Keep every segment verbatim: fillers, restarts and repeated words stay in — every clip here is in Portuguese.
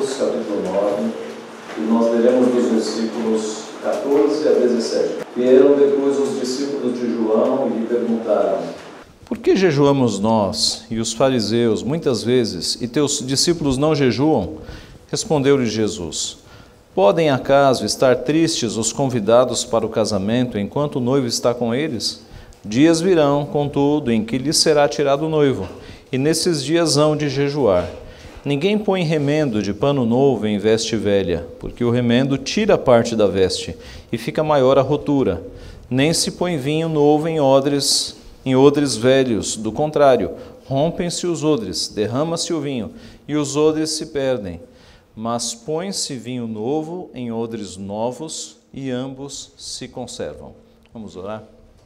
Mateus, capítulo nove, e nós leremos dos versículos quatorze a dezessete. Vieram depois os discípulos de João e lhe perguntaram: Por que jejuamos nós e os fariseus muitas vezes, e teus discípulos não jejuam? Respondeu-lhe Jesus: Podem acaso estar tristes os convidados para o casamento enquanto o noivo está com eles? Dias virão, contudo, em que lhes será tirado o noivo, e nesses dias hão de jejuar. Ninguém põe remendo de pano novo em veste velha, porque o remendo tira parte da veste, e fica maior a rotura. Nem se põe vinho novo em odres, em odres velhos, do contrário, rompem-se os odres, derrama-se o vinho, e os odres se perdem. Mas põe-se vinho novo em odres novos, e ambos se conservam. Vamos orar?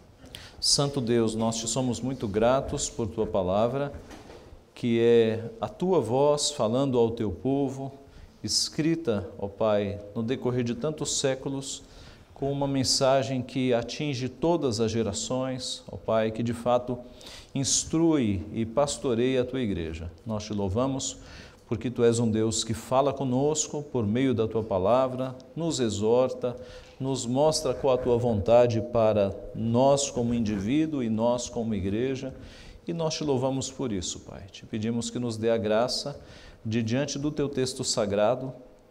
Santo Deus, nós te somos muito gratos por tua palavra, que é a tua voz falando ao teu povo, escrita, ó Pai, no decorrer de tantos séculos, com uma mensagem que atinge todas as gerações, ó Pai, que de fato instrui e pastoreia a tua igreja. Nós te louvamos porque tu és um Deus que fala conosco por meio da tua palavra, nos exorta, nos mostra qual a tua vontade para nós como indivíduo e nós como igreja, e nós te louvamos por isso, Pai. Te pedimos que nos dê a graça de, diante do teu texto sagrado,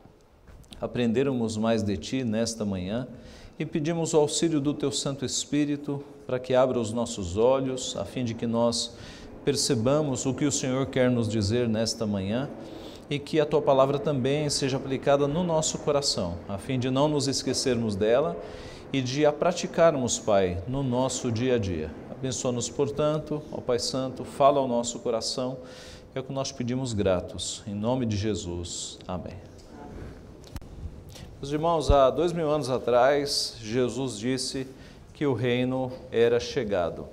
aprendermos mais de ti nesta manhã e pedimos o auxílio do teu Santo Espírito para que abra os nossos olhos, a fim de que nós percebamos o que o Senhor quer nos dizer nesta manhã e que a tua palavra também seja aplicada no nosso coração, a fim de não nos esquecermos dela e de a praticarmos, Pai, no nosso dia a dia. Abençoa-nos, portanto, ó Pai Santo, fala ao nosso coração, é o que nós pedimos gratos, em nome de Jesus. Amém. Meus irmãos, há dois mil anos atrás, Jesus disse que o reino era chegado.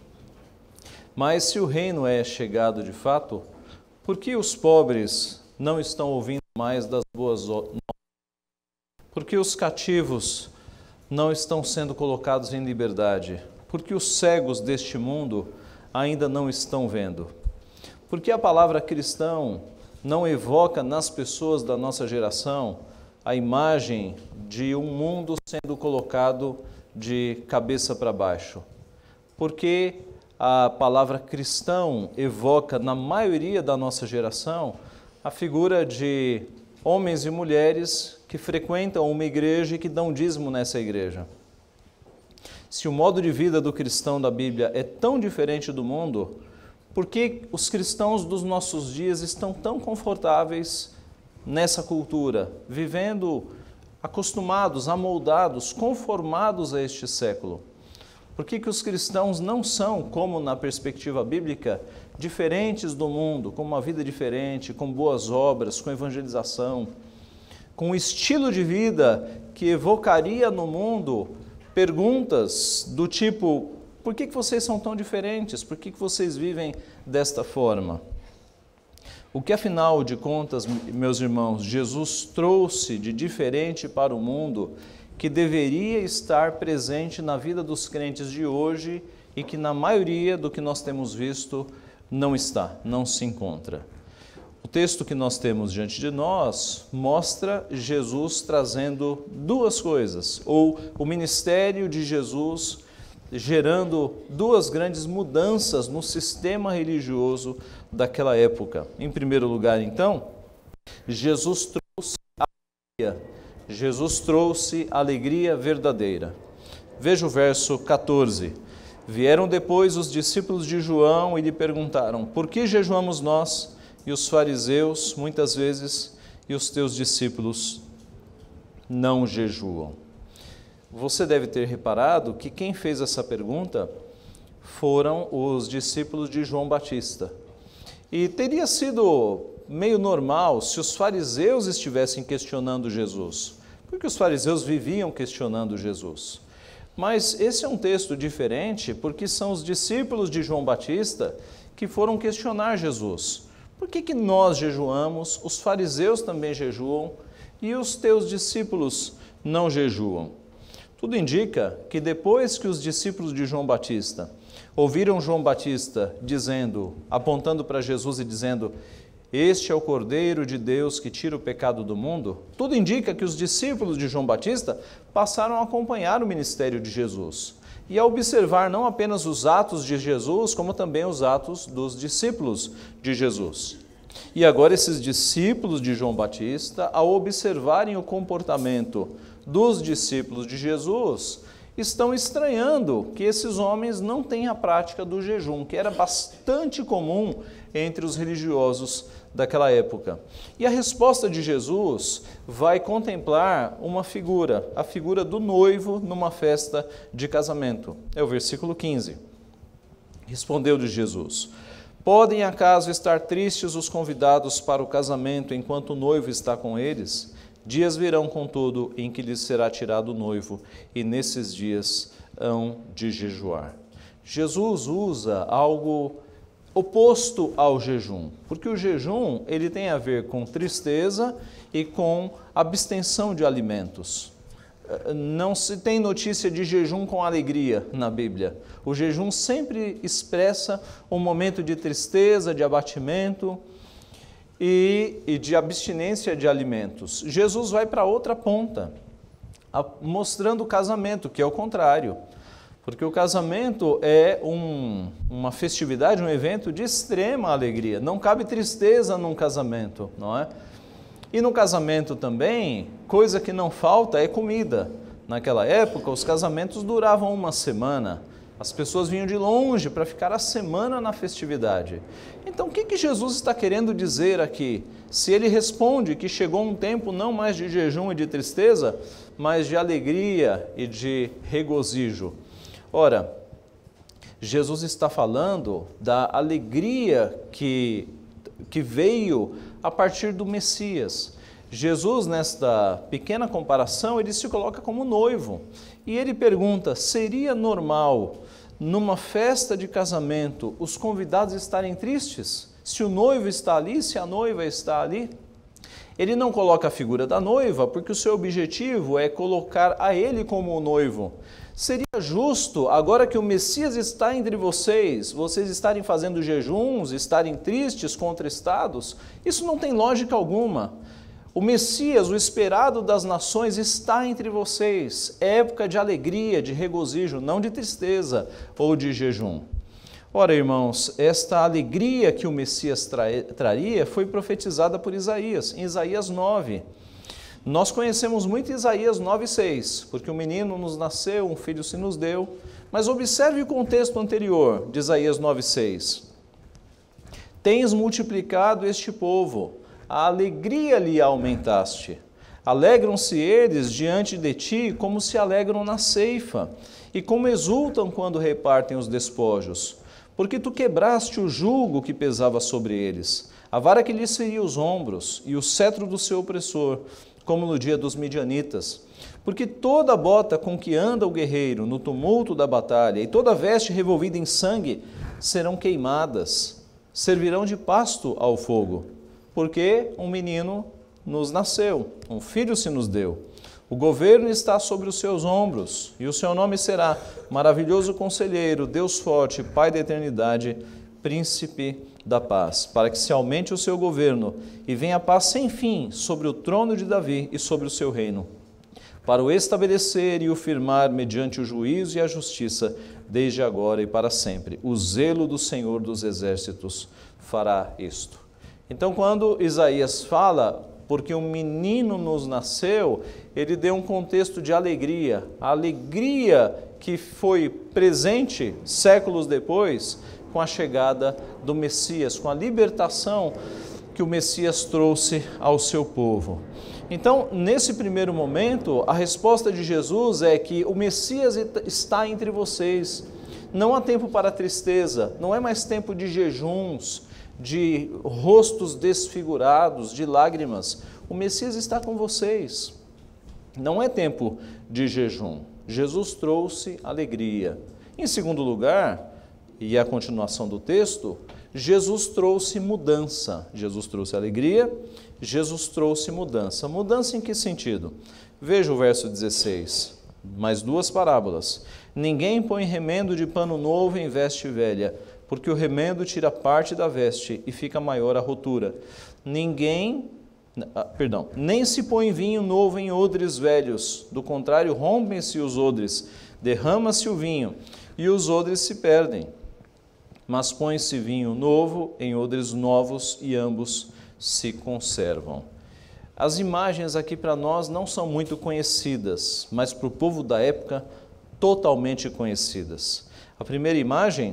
Mas se o reino é chegado de fato, por que os pobres não estão ouvindo mais das boas novas? Por que os cativos não estão sendo colocados em liberdade? Por que os cegos deste mundo ainda não estão vendo? Por que a palavra cristão não evoca nas pessoas da nossa geração a imagem de um mundo sendo colocado de cabeça para baixo? Por que a palavra cristão evoca na maioria da nossa geração a figura de homens e mulheres que frequentam uma igreja e que dão dízimo nessa igreja? Se o modo de vida do cristão da Bíblia é tão diferente do mundo, por que os cristãos dos nossos dias estão tão confortáveis nessa cultura, vivendo acostumados, amoldados, conformados a este século? Por que que os cristãos não são, como na perspectiva bíblica, diferentes do mundo, com uma vida diferente, com boas obras, com evangelização, com um estilo de vida que evocaria no mundo perguntas do tipo: por que que vocês são tão diferentes? Por que que vocês vivem desta forma? O que, afinal de contas, meus irmãos, Jesus trouxe de diferente para o mundo que deveria estar presente na vida dos crentes de hoje e que na maioria do que nós temos visto não está, não se encontra? O texto que nós temos diante de nós mostra Jesus trazendo duas coisas, ou o ministério de Jesus gerando duas grandes mudanças no sistema religioso daquela época. Em primeiro lugar, então, Jesus trouxe alegria, Jesus trouxe alegria verdadeira. Veja o verso quatorze. Vieram depois os discípulos de João e lhe perguntaram: por que jejuamos nós e os fariseus, muitas vezes, e os teus discípulos não jejuam? Você deve ter reparado que quem fez essa pergunta foram os discípulos de João Batista. E teria sido meio normal se os fariseus estivessem questionando Jesus, porque os fariseus viviam questionando Jesus. Mas esse é um texto diferente porque são os discípulos de João Batista que foram questionar Jesus. Por que que nós jejuamos, os fariseus também jejuam e os teus discípulos não jejuam? Tudo indica que depois que os discípulos de João Batista ouviram João Batista dizendo, apontando para Jesus e dizendo: Este é o Cordeiro de Deus que tira o pecado do mundo. Tudo indica que os discípulos de João Batista passaram a acompanhar o ministério de Jesus e a observar não apenas os atos de Jesus, como também os atos dos discípulos de Jesus. E agora esses discípulos de João Batista, ao observarem o comportamento dos discípulos de Jesus, estão estranhando que esses homens não têm a prática do jejum, que era bastante comum entre os religiosos daquela época. E a resposta de Jesus vai contemplar uma figura, a figura do noivo numa festa de casamento. É o versículo quinze. Respondeu-lhe Jesus: podem acaso estar tristes os convidados para o casamento enquanto o noivo está com eles? Dias virão, contudo, em que lhes será tirado o noivo, e nesses dias hão de jejuar. Jesus usa algo oposto ao jejum, porque o jejum ele tem a ver com tristeza e com abstenção de alimentos. Não se tem notícia de jejum com alegria na Bíblia. O jejum sempre expressa um momento de tristeza, de abatimento e, e de abstinência de alimentos. Jesus vai para outra ponta, mostrando o casamento, que é o contrário. Porque o casamento é um, uma festividade, um evento de extrema alegria. Não cabe tristeza num casamento, não é? E no casamento também, coisa que não falta é comida. Naquela época, os casamentos duravam uma semana. As pessoas vinham de longe para ficar a semana na festividade. Então, o que, que Jesus está querendo dizer aqui? Se ele responde que chegou um tempo não mais de jejum e de tristeza, mas de alegria e de regozijo. Ora, Jesus está falando da alegria que, que veio a partir do Messias. Jesus, nesta pequena comparação, ele se coloca como noivo. E ele pergunta, seria normal, numa festa de casamento, os convidados estarem tristes? Se o noivo está ali, se a noiva está ali? Ele não coloca a figura da noiva, porque o seu objetivo é colocar a ele como o noivo. Seria justo, agora que o Messias está entre vocês, vocês estarem fazendo jejuns, estarem tristes, contristados? Isso não tem lógica alguma. O Messias, o esperado das nações, está entre vocês. É época de alegria, de regozijo, não de tristeza ou de jejum. Ora, irmãos, esta alegria que o Messias tra traria foi profetizada por Isaías, em Isaías nove. Nós conhecemos muito Isaías nove, seis, porque um menino nos nasceu, um filho se nos deu. Mas observe o contexto anterior de Isaías nove, seis. Tens multiplicado este povo, a alegria lhe aumentaste. Alegram-se eles diante de ti como se alegram na ceifa, e como exultam quando repartem os despojos. Porque tu quebraste o jugo que pesava sobre eles, a vara que lhes feria os ombros, e o cetro do seu opressor, como no dia dos midianitas. Porque toda bota com que anda o guerreiro no tumulto da batalha e toda veste revolvida em sangue serão queimadas, servirão de pasto ao fogo. Porque um menino nos nasceu, um filho se nos deu. O governo está sobre os seus ombros e o seu nome será Maravilhoso Conselheiro, Deus Forte, Pai da Eternidade, Príncipe da paz, para que se aumente o seu governo e venha a paz sem fim sobre o trono de Davi e sobre o seu reino, para o estabelecer e o firmar mediante o juízo e a justiça, desde agora e para sempre. O zelo do Senhor dos Exércitos fará isto. Então, quando Isaías fala, porque um menino nos nasceu, ele deu um contexto de alegria, a alegria que foi presente séculos depois, com a chegada do Messias, com a libertação que o Messias trouxe ao seu povo. Então, nesse primeiro momento, a resposta de Jesus é que o Messias está entre vocês. Não há tempo para tristeza, não é mais tempo de jejuns, de rostos desfigurados, de lágrimas. O Messias está com vocês. Não é tempo de jejum. Jesus trouxe alegria. Em segundo lugar, e a continuação do texto, Jesus trouxe mudança. Jesus trouxe alegria, Jesus trouxe mudança. Mudança em que sentido? Veja o verso dezesseis, mais duas parábolas. Ninguém põe remendo de pano novo em veste velha, porque o remendo tira parte da veste e fica maior a rotura. Ninguém, ah, perdão, nem se põe vinho novo em odres velhos, do contrário, rompem-se os odres, derrama-se o vinho, e os odres se perdem. Mas põe-se vinho novo em odres novos, e ambos se conservam. As imagens aqui para nós não são muito conhecidas, mas para o povo da época, totalmente conhecidas. A primeira imagem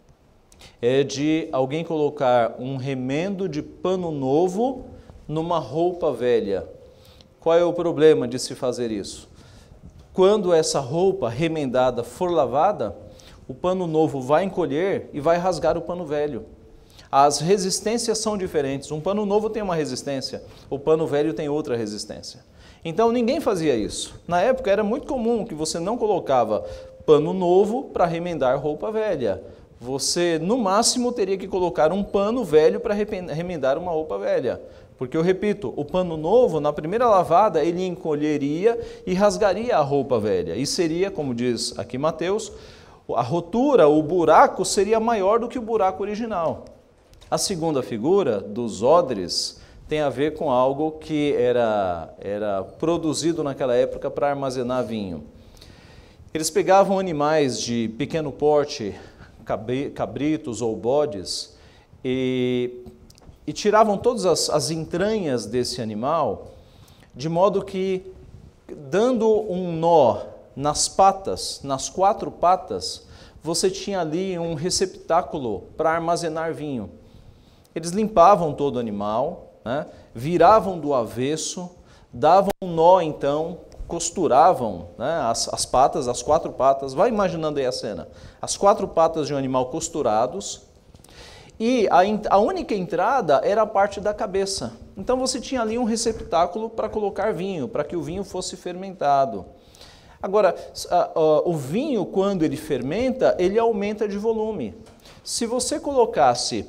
é de alguém colocar um remendo de pano novo numa roupa velha. Qual é o problema de se fazer isso? Quando essa roupa remendada for lavada, o pano novo vai encolher e vai rasgar o pano velho. As resistências são diferentes. Um pano novo tem uma resistência, o pano velho tem outra resistência. Então ninguém fazia isso. Na época era muito comum que você não colocava pano novo para remendar roupa velha. Você, no máximo, teria que colocar um pano velho para remendar uma roupa velha. Porque, eu repito, o pano novo, na primeira lavada, ele encolheria e rasgaria a roupa velha. E seria, como diz aqui Mateus, a rotura, o buraco, seria maior do que o buraco original. A segunda figura, dos odres, tem a ver com algo que era, era produzido naquela época para armazenar vinho. Eles pegavam animais de pequeno porte, cabritos ou bodes, e, e tiravam todas as, as entranhas desse animal, de modo que, dando um nó nas patas, nas quatro patas, você tinha ali um receptáculo para armazenar vinho. Eles limpavam todo o animal, né, viravam do avesso, davam um nó então, costuravam, né, as, as patas, as quatro patas, vai imaginando aí a cena, as quatro patas de um animal costurados, e a, a única entrada era a parte da cabeça. Então você tinha ali um receptáculo para colocar vinho, para que o vinho fosse fermentado. Agora, a, a, o vinho, quando ele fermenta, ele aumenta de volume. Se você colocasse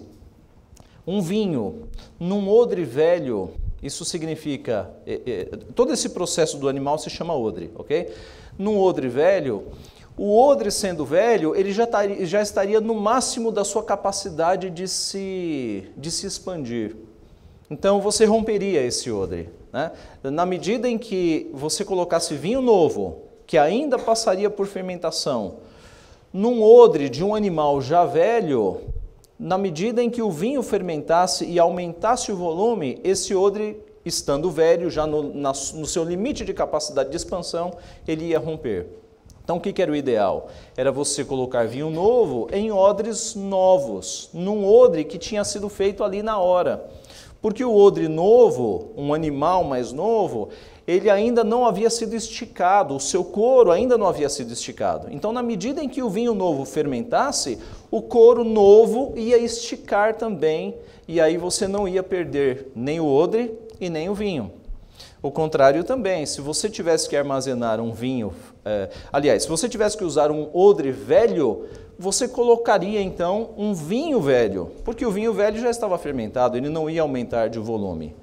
um vinho num odre velho, isso significa, é, é, todo esse processo do animal se chama odre, ok? Num odre velho, o odre sendo velho, ele já, taria, já estaria no máximo da sua capacidade de se, de se expandir. Então você romperia esse odre, né? Na medida em que você colocasse vinho novo, que ainda passaria por fermentação, num odre de um animal já velho, na medida em que o vinho fermentasse e aumentasse o volume, esse odre, estando velho, já no, na, no seu limite de capacidade de expansão, ele ia romper. Então, o que, que era o ideal? Era você colocar vinho novo em odres novos, num odre que tinha sido feito ali na hora. Porque o odre novo, um animal mais novo, ele ainda não havia sido esticado, o seu couro ainda não havia sido esticado. Então, na medida em que o vinho novo fermentasse, o couro novo ia esticar também, e aí você não ia perder nem o odre e nem o vinho. O contrário também, se você tivesse que armazenar um vinho, é, aliás, se você tivesse que usar um odre velho, você colocaria então um vinho velho, porque o vinho velho já estava fermentado, ele não ia aumentar de volume.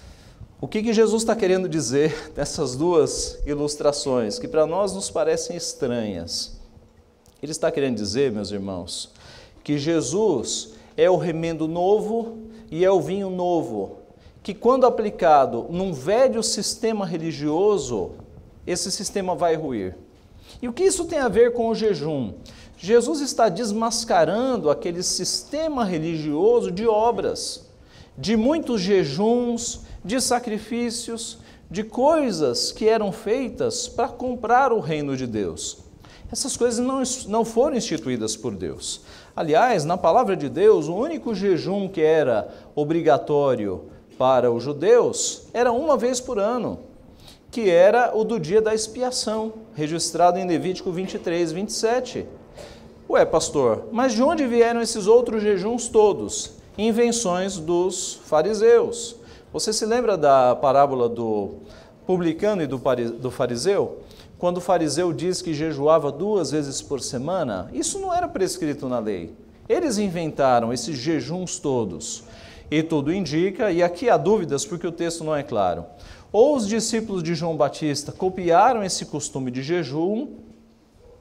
O que, que Jesus está querendo dizer nessas duas ilustrações, que para nós nos parecem estranhas? Ele está querendo dizer, meus irmãos, que Jesus é o remendo novo e é o vinho novo, que quando aplicado num velho sistema religioso, esse sistema vai ruir. E o que isso tem a ver com o jejum? Jesus está desmascarando aquele sistema religioso de obras, de muitos jejuns, de sacrifícios, de coisas que eram feitas para comprar o reino de Deus. Essas coisas não, não foram instituídas por Deus. Aliás, na palavra de Deus, o único jejum que era obrigatório para os judeus era uma vez por ano, que era o do dia da expiação, registrado em Levítico vinte e três, vinte e sete. Ué, pastor, mas de onde vieram esses outros jejuns todos? Invenções dos fariseus. Você se lembra da parábola do publicano e do fariseu? Quando o fariseu diz que jejuava duas vezes por semana, isso não era prescrito na lei. Eles inventaram esses jejuns todos. E tudo indica, e aqui há dúvidas porque o texto não é claro, ou os discípulos de João Batista copiaram esse costume de jejum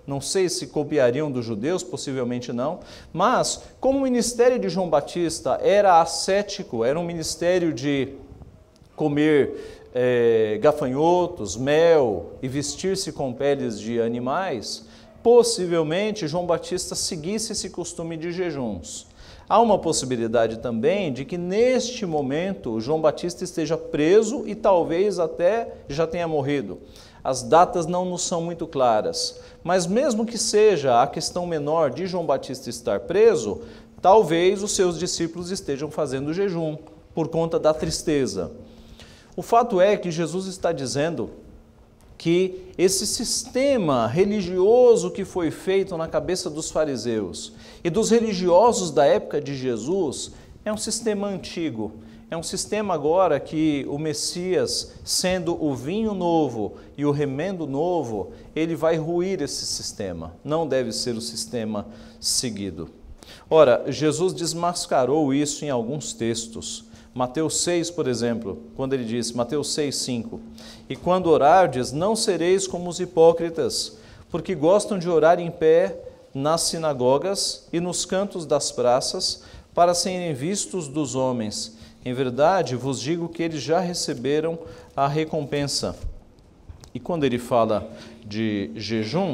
não sei se copiariam dos judeus, possivelmente não, mas como o ministério de João Batista era ascético, era um ministério de comer é, gafanhotos, mel e vestir-se com peles de animais, possivelmente João Batista seguisse esse costume de jejuns. Há uma possibilidade também de que neste momento João Batista esteja preso e talvez até já tenha morrido. As datas não nos são muito claras, mas mesmo que seja a questão menor de João Batista estar preso, talvez os seus discípulos estejam fazendo jejum por conta da tristeza. O fato é que Jesus está dizendo que esse sistema religioso que foi feito na cabeça dos fariseus e dos religiosos da época de Jesus é um sistema antigo, é um sistema agora que o Messias, sendo o vinho novo e o remendo novo, ele vai ruir esse sistema, não deve ser o sistema seguido. Ora, Jesus desmascarou isso em alguns textos. Mateus seis, por exemplo, quando ele diz, Mateus seis, cinco, e quando orardes, não sereis como os hipócritas, porque gostam de orar em pé nas sinagogas e nos cantos das praças, para serem vistos dos homens. Em verdade, vos digo que eles já receberam a recompensa. E quando ele fala de jejum,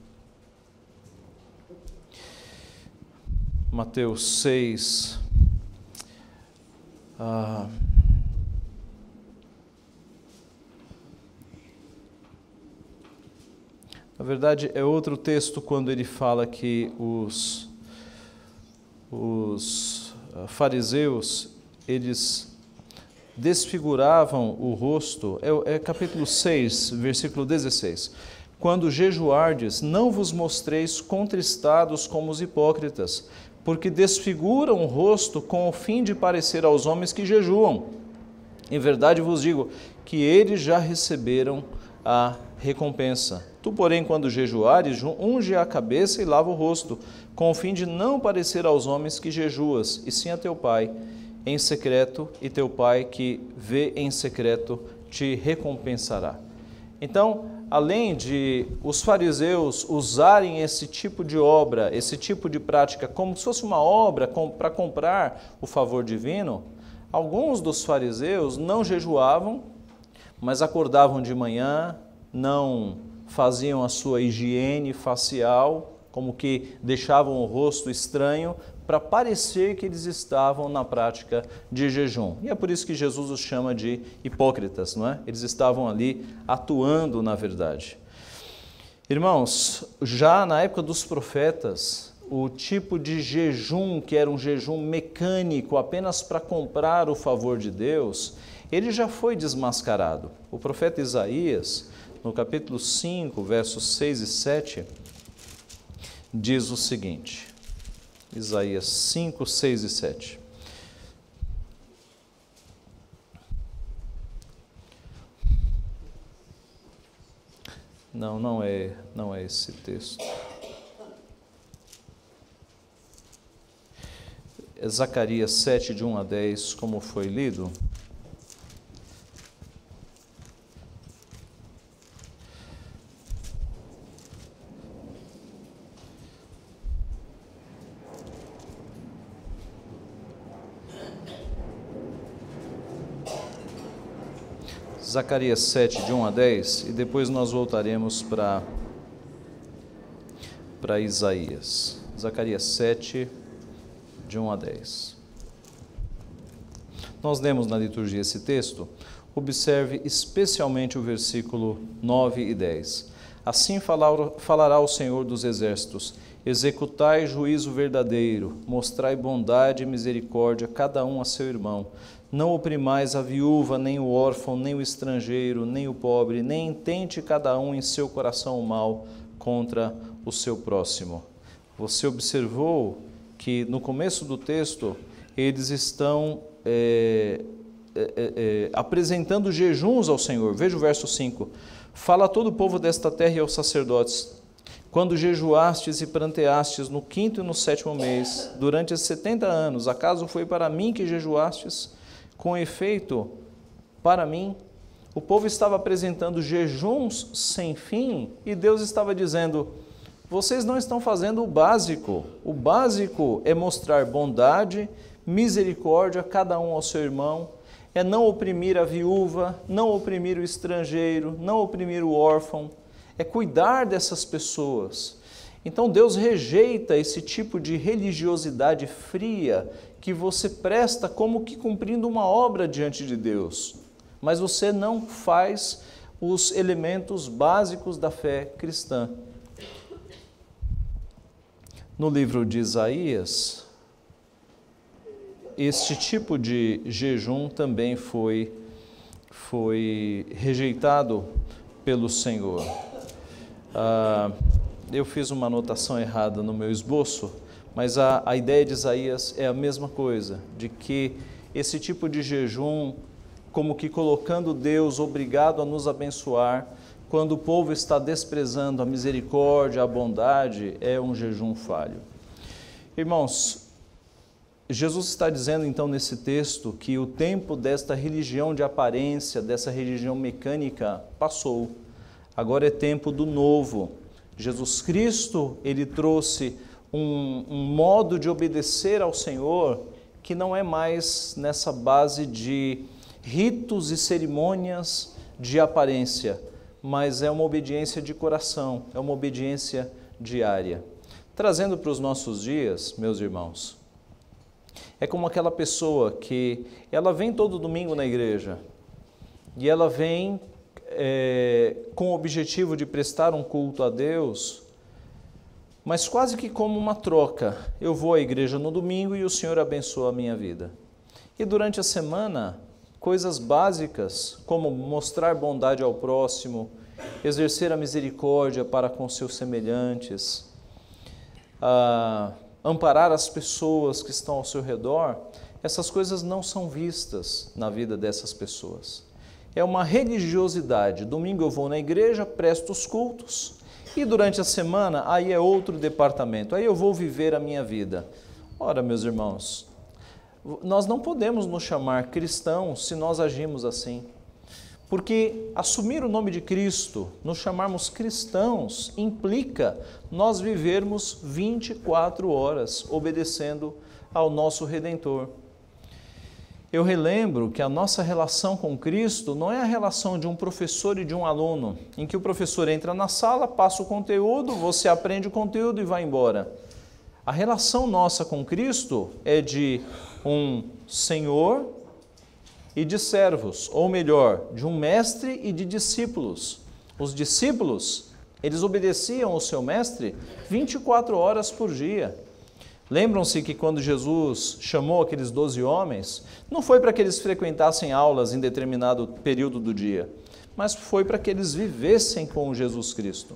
Mateus seis, Ah, na verdade, é outro texto quando ele fala que os, os fariseus, eles desfiguravam o rosto, é, é capítulo seis, versículo dezesseis. Quando jejuardes, não vos mostreis contristados como os hipócritas, porque desfiguram o rosto com o fim de parecer aos homens que jejuam. Em verdade vos digo que eles já receberam a recompensa. Tu, porém, quando jejuares, unge a cabeça e lava o rosto, com o fim de não parecer aos homens que jejuas, e sim a teu Pai em secreto, e teu Pai que vê em secreto te recompensará. Então, além de os fariseus usarem esse tipo de obra, esse tipo de prática como se fosse uma obra para comprar o favor divino, alguns dos fariseus não jejuavam, mas acordavam de manhã, não faziam a sua higiene facial, como que deixavam o rosto estranho, para parecer que eles estavam na prática de jejum. E é por isso que Jesus os chama de hipócritas, não é? Eles estavam ali atuando na verdade. Irmãos, já na época dos profetas, o tipo de jejum, que era um jejum mecânico, apenas para comprar o favor de Deus, ele já foi desmascarado. O profeta Isaías, no capítulo cinco, versos seis e sete, diz o seguinte, Isaías cinco, seis e sete. Não, não é, não é esse texto. É Zacarias sete, de um a dez, como foi lido. Zacarias sete, de um a dez, e depois nós voltaremos para para Isaías. Zacarias sete, de um a dez. Nós lemos na liturgia esse texto, observe especialmente o versículo nove e dez. Assim falará o Senhor dos Exércitos, executai juízo verdadeiro, mostrai bondade e misericórdia, cada um a seu irmão. Não oprimais a viúva, nem o órfão, nem o estrangeiro, nem o pobre, nem intente cada um em seu coração o mal contra o seu próximo. Você observou que no começo do texto eles estão é, é, é, apresentando jejuns ao Senhor. Veja o verso cinco. Fala a todo o povo desta terra e aos sacerdotes. Quando jejuastes e pranteastes no quinto e no sétimo mês, durante esses setenta anos, acaso foi para mim que jejuastes? Com efeito, para mim, o povo estava apresentando jejuns sem fim e Deus estava dizendo, vocês não estão fazendo o básico. O básico é mostrar bondade, misericórdia, cada um ao seu irmão, é não oprimir a viúva, não oprimir o estrangeiro, não oprimir o órfão, é cuidar dessas pessoas. Então Deus rejeita esse tipo de religiosidade fria que você presta como que cumprindo uma obra diante de Deus, mas você não faz os elementos básicos da fé cristã. No livro de Isaías, este tipo de jejum também foi, foi rejeitado pelo Senhor. Ah, eu fiz uma anotação errada no meu esboço, mas a, a ideia de Isaías é a mesma coisa, de que esse tipo de jejum, como que colocando Deus obrigado a nos abençoar, quando o povo está desprezando a misericórdia, a bondade, é um jejum falho. Irmãos, Jesus está dizendo então nesse texto que o tempo desta religião de aparência, dessa religião mecânica, passou. Agora é tempo do novo. Jesus Cristo, ele trouxe um, um modo de obedecer ao Senhor que não é mais nessa base de ritos e cerimônias de aparência, mas é uma obediência de coração, é uma obediência diária. Trazendo para os nossos dias, meus irmãos, é como aquela pessoa que ela vem todo domingo na igreja e ela vem é, com o objetivo de prestar um culto a Deus, mas quase que como uma troca. Eu vou à igreja no domingo e o Senhor abençoa a minha vida. E durante a semana, coisas básicas como mostrar bondade ao próximo, exercer a misericórdia para com seus semelhantes, ah, amparar as pessoas que estão ao seu redor, essas coisas não são vistas na vida dessas pessoas. É uma religiosidade. Domingo eu vou na igreja, presto os cultos e durante a semana aí é outro departamento, aí eu vou viver a minha vida. Ora, meus irmãos, nós não podemos nos chamar cristãos se nós agimos assim. Porque assumir o nome de Cristo, nos chamarmos cristãos, implica nós vivermos vinte e quatro horas obedecendo ao nosso Redentor. Eu relembro que a nossa relação com Cristo não é a relação de um professor e de um aluno, em que o professor entra na sala, passa o conteúdo, você aprende o conteúdo e vai embora. A relação nossa com Cristo é de um Senhor e de servos, ou melhor, de um mestre e de discípulos. Os discípulos, eles obedeciam ao seu mestre vinte e quatro horas por dia. Lembram-se que quando Jesus chamou aqueles doze homens, não foi para que eles frequentassem aulas em determinado período do dia, mas foi para que eles vivessem com Jesus Cristo,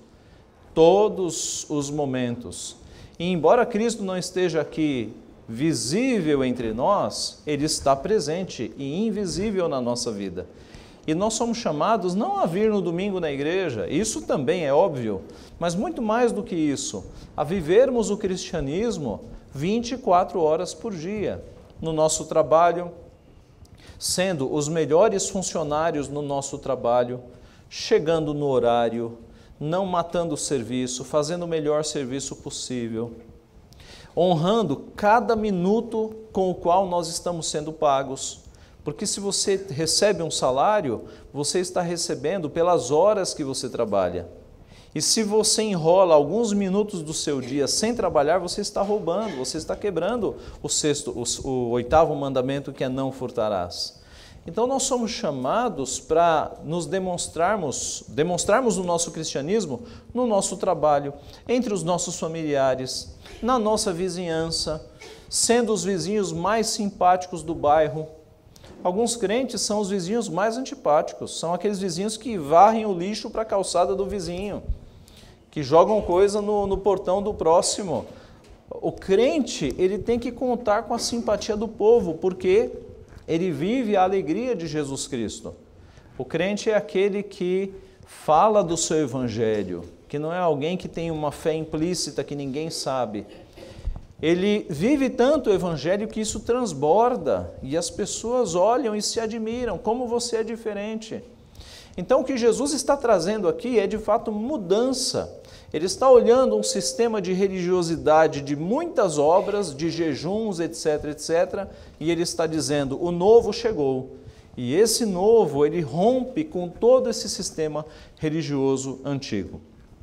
todos os momentos. E embora Cristo não esteja aqui visível entre nós, Ele está presente e invisível na nossa vida. E nós somos chamados não a vir no domingo na igreja, isso também é óbvio, mas muito mais do que isso, a vivermos o cristianismo vinte e quatro horas por dia, no nosso trabalho, sendo os melhores funcionários no nosso trabalho, chegando no horário, não matando o serviço, fazendo o melhor serviço possível, honrando cada minuto com o qual nós estamos sendo pagos. Porque se você recebe um salário, você está recebendo pelas horas que você trabalha. E se você enrola alguns minutos do seu dia sem trabalhar, você está roubando, você está quebrando o sexto, o, o oitavo mandamento, que é não furtarás. Então nós somos chamados para nos demonstrarmos, demonstrarmos o nosso cristianismo no nosso trabalho, entre os nossos familiares, na nossa vizinhança, sendo os vizinhos mais simpáticos do bairro. Alguns crentes são os vizinhos mais antipáticos, são aqueles vizinhos que varrem o lixo para a calçada do vizinho, que jogam coisa no, no portão do próximo. O crente, ele tem que contar com a simpatia do povo, porque ele vive a alegria de Jesus Cristo. O crente é aquele que fala do seu evangelho, que não é alguém que tem uma fé implícita que ninguém sabe. Ele vive tanto o evangelho que isso transborda e as pessoas olham e se admiram, como você é diferente. Então o que Jesus está trazendo aqui é de fato mudança, Ele está olhando um sistema de religiosidade, de muitas obras, de jejuns, etc, etcétera, e ele está dizendo, o novo chegou. E esse novo, ele rompe com todo esse sistema religioso antigo.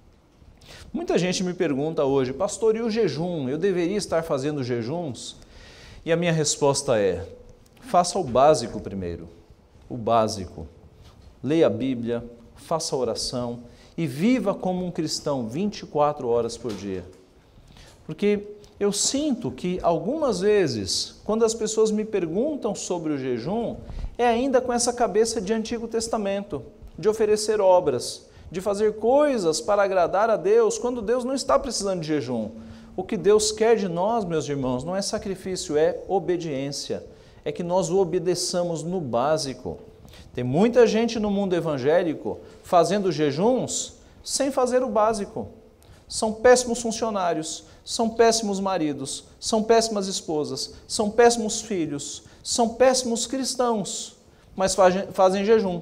Muita gente me pergunta hoje, pastor, e o jejum? Eu deveria estar fazendo jejuns? E a minha resposta é, faça o básico primeiro, o básico. Leia a Bíblia, faça a oração e viva como um cristão vinte e quatro horas por dia. Porque eu sinto que algumas vezes, quando as pessoas me perguntam sobre o jejum, é ainda com essa cabeça de Antigo Testamento, de oferecer obras, de fazer coisas para agradar a Deus, quando Deus não está precisando de jejum. O que Deus quer de nós, meus irmãos, não é sacrifício, é obediência. É que nós o obedeçamos no básico. Tem muita gente no mundo evangélico fazendo jejuns sem fazer o básico. São péssimos funcionários, são péssimos maridos, são péssimas esposas, são péssimos filhos, são péssimos cristãos, mas fazem, fazem jejum.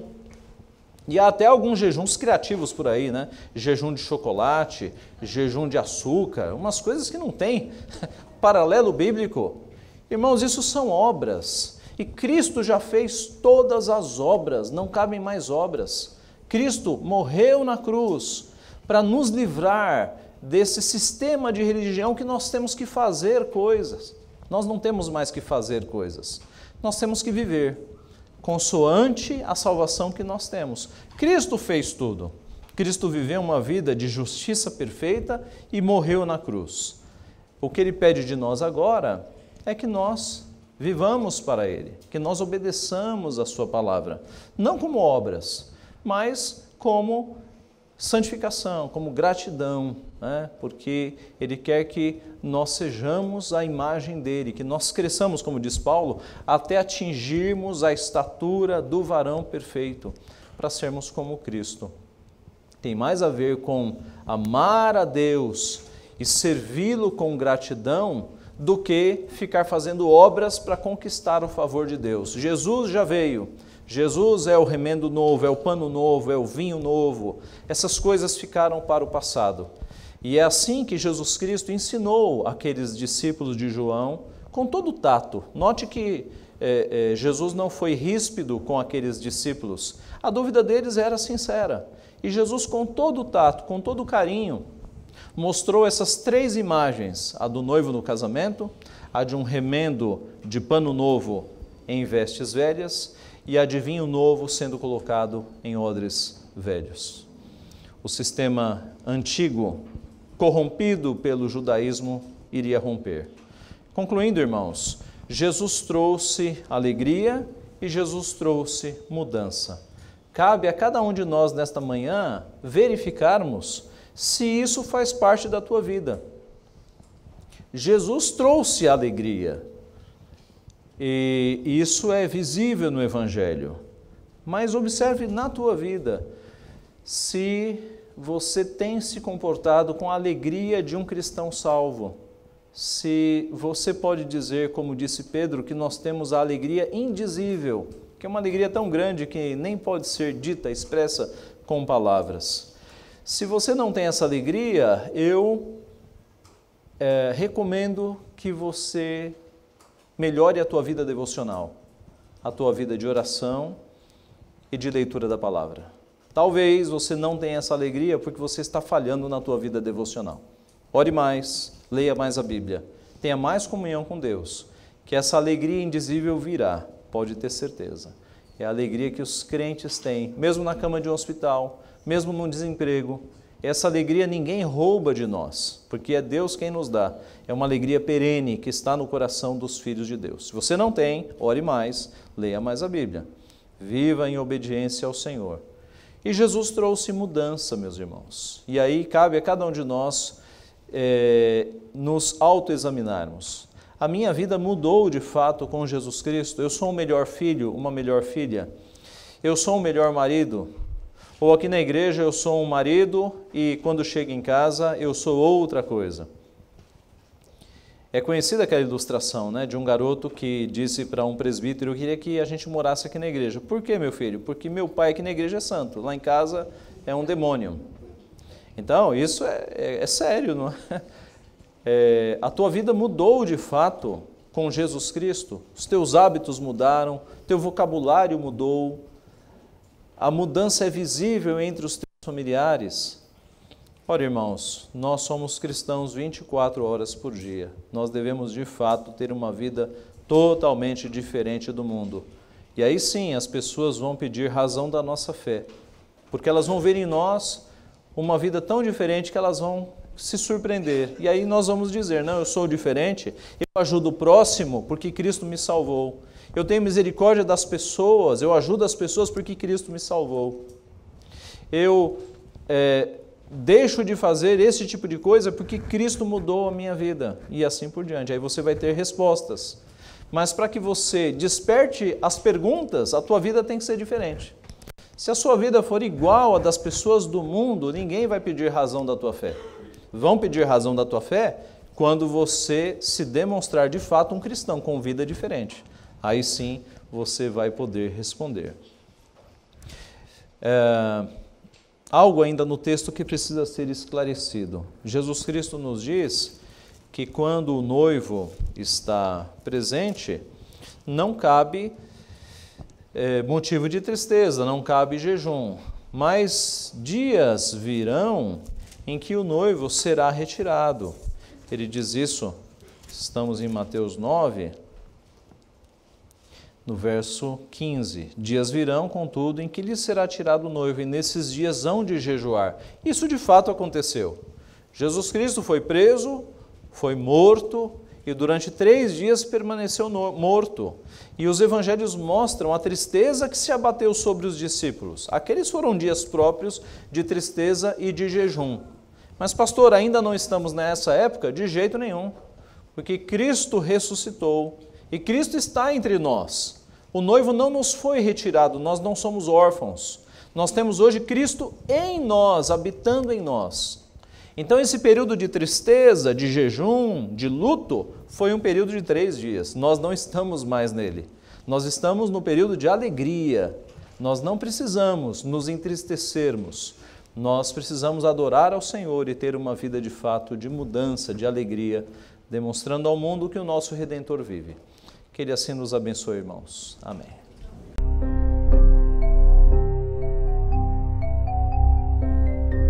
E há até alguns jejuns criativos por aí, né? Jejum de chocolate, jejum de açúcar, umas coisas que não tem paralelo bíblico. Irmãos, isso são obras. E Cristo já fez todas as obras, não cabem mais obras. Cristo morreu na cruz para nos livrar desse sistema de religião que nós temos que fazer coisas. Nós não temos mais que fazer coisas. Nós temos que viver consoante a salvação que nós temos. Cristo fez tudo. Cristo viveu uma vida de justiça perfeita e morreu na cruz. O que Ele pede de nós agora é que nós vivamos para Ele, que nós obedeçamos a Sua palavra, não como obras, mas como santificação, como gratidão, né? Porque Ele quer que nós sejamos a imagem dEle, que nós cresçamos, como diz Paulo, até atingirmos a estatura do varão perfeito, para sermos como Cristo. Tem mais a ver com amar a Deus e servi-lo com gratidão do que ficar fazendo obras para conquistar o favor de Deus. Jesus já veio. Jesus é o remendo novo, é o pano novo, é o vinho novo. Essas coisas ficaram para o passado. E é assim que Jesus Cristo ensinou aqueles discípulos de João, com todo o tato. Note que é, é, Jesus não foi ríspido com aqueles discípulos. A dúvida deles era sincera. E Jesus, com todo o tato, com todo o carinho, mostrou essas três imagens, a do noivo no casamento, a de um remendo de pano novo em vestes velhas e a de vinho novo sendo colocado em odres velhos. O sistema antigo, corrompido pelo judaísmo, iria romper. Concluindo, irmãos, Jesus trouxe alegria e Jesus trouxe mudança. Cabe a cada um de nós nesta manhã verificarmos se isso faz parte da tua vida. Jesus trouxe alegria. E isso é visível no Evangelho. Mas observe na tua vida se você tem se comportado com a alegria de um cristão salvo. Se você pode dizer, como disse Pedro, que nós temos a alegria indizível, que é uma alegria tão grande que nem pode ser dita, expressa com palavras. Se você não tem essa alegria, eu é, recomendo que você melhore a tua vida devocional, a tua vida de oração e de leitura da palavra. Talvez você não tenha essa alegria porque você está falhando na tua vida devocional. Ore mais, leia mais a Bíblia, tenha mais comunhão com Deus, que essa alegria indizível virá, pode ter certeza. É a alegria que os crentes têm, mesmo na cama de um hospital, mesmo no desemprego. Essa alegria ninguém rouba de nós, porque é Deus quem nos dá. É uma alegria perene que está no coração dos filhos de Deus. Se você não tem, ore mais, leia mais a Bíblia. Viva em obediência ao Senhor. E Jesus trouxe mudança, meus irmãos. E aí cabe a cada um de nós é, nos autoexaminarmos. A minha vida mudou de fato com Jesus Cristo? Eu sou um melhor filho, uma melhor filha? Eu sou um melhor marido? Ou aqui na igreja eu sou um marido e quando chego em casa eu sou outra coisa? É conhecida aquela ilustração, né, de um garoto que disse para um presbítero que queria que a gente morasse aqui na igreja. Por quê, meu filho? Porque meu pai aqui na igreja é santo, lá em casa é um demônio. Então, isso é, é, é sério, não é? É, a tua vida mudou de fato com Jesus Cristo, os teus hábitos mudaram, teu vocabulário mudou, a mudança é visível entre os teus familiares. Ora, irmãos, nós somos cristãos vinte e quatro horas por dia, nós devemos de fato ter uma vida totalmente diferente do mundo. E aí sim as pessoas vão pedir razão da nossa fé, porque elas vão ver em nós uma vida tão diferente que elas vão se surpreender. E aí nós vamos dizer, não, eu sou diferente, eu ajudo o próximo porque Cristo me salvou. Eu tenho misericórdia das pessoas, eu ajudo as pessoas porque Cristo me salvou. Eu é, deixo de fazer esse tipo de coisa porque Cristo mudou a minha vida. E assim por diante. Aí você vai ter respostas. Mas para que você desperte as perguntas, a tua vida tem que ser diferente. Se a sua vida for igual à das pessoas do mundo, ninguém vai pedir razão da tua fé. Vão pedir razão da tua fé quando você se demonstrar de fato um cristão com vida diferente. Aí sim você vai poder responder. É, algo ainda no texto que precisa ser esclarecido. Jesus Cristo nos diz que quando o noivo está presente, não cabe é, motivo de tristeza, não cabe jejum, mas dias virão em que o noivo será retirado. Ele diz isso, estamos em Mateus nove, no verso quinze. Dias virão, contudo, em que lhe será tirado o noivo, e nesses dias hão de jejuar. Isso de fato aconteceu. Jesus Cristo foi preso, foi morto, e durante três dias permaneceu morto. E os evangelhos mostram a tristeza que se abateu sobre os discípulos. Aqueles foram dias próprios de tristeza e de jejum. Mas, pastor, ainda não estamos nessa época? De jeito nenhum, porque Cristo ressuscitou e Cristo está entre nós. O noivo não nos foi retirado, nós não somos órfãos. Nós temos hoje Cristo em nós, habitando em nós. Então, esse período de tristeza, de jejum, de luto, foi um período de três dias. Nós não estamos mais nele. Nós estamos no período de alegria. Nós não precisamos nos entristecermos. Nós precisamos adorar ao Senhor e ter uma vida de fato de mudança, de alegria, demonstrando ao mundo que o nosso Redentor vive. Que Ele assim nos abençoe, irmãos. Amém.